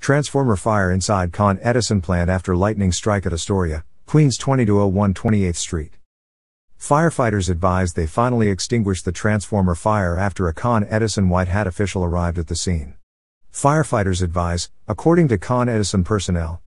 Transformer fire inside Con Edison plant after lightning strike at Astoria, Queens 2201 28th Street. Firefighters advised they finally extinguished the transformer fire after a Con Edison white hat official arrived at the scene. Firefighters advise, according to Con Edison personnel,